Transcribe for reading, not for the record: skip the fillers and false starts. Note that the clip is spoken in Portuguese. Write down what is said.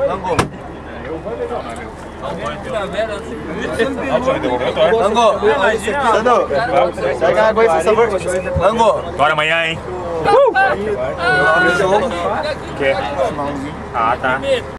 Mango. Mango. Pega água aí, por favor. Mango. Bora amanhã, hein? O quê? Ah, tá.